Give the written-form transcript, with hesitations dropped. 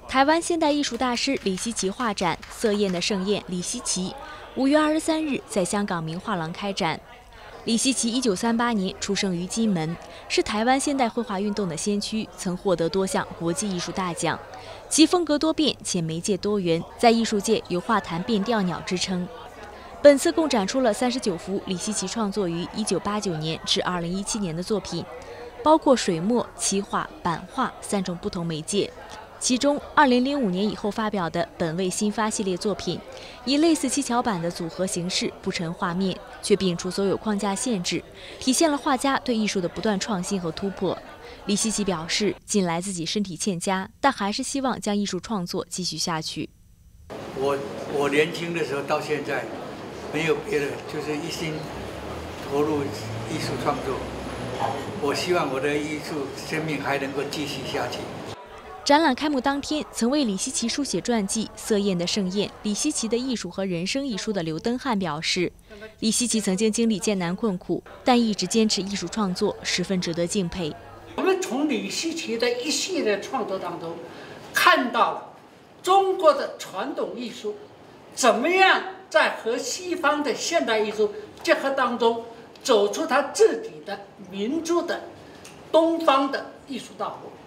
台湾现代艺术大师李希其画展《色焰的盛宴》李希其5月23日在香港明画廊开展。李希其1938年出生于金门，是台湾现代绘画运动的先驱，曾获得多项国际艺术大奖。其风格多变且媒介多元，在艺术界有画坛变调鸟之称。本次共展出了39幅李希其创作于1989年至2017年的作品，包括水墨、漆画、版画3种不同媒介。其中，2005年以后发表的本位新发系列作品，以类似七巧板的组合形式布陈画面，却摒除所有框架限制，体现了画家对艺术的不断创新和突破。李希其表示，近来自己身体欠佳，但还是希望将艺术创作继续下去。 我年轻的时候到现在，没有别的，就是一心投入艺术创作。我希望我的艺术生命还能够继续下去。 展览开幕当天，曾为李希其书写传记《色焰的盛宴：李希其的艺术和人生》一书的刘登汉表示，李希其曾经经历艰难困苦，但一直坚持艺术创作，十分值得敬佩。 我们从李希其的一系列创作当中，看到了中国的传统艺术怎么样在和西方的现代艺术结合当中，走出他自己的民族的东方的艺术道路。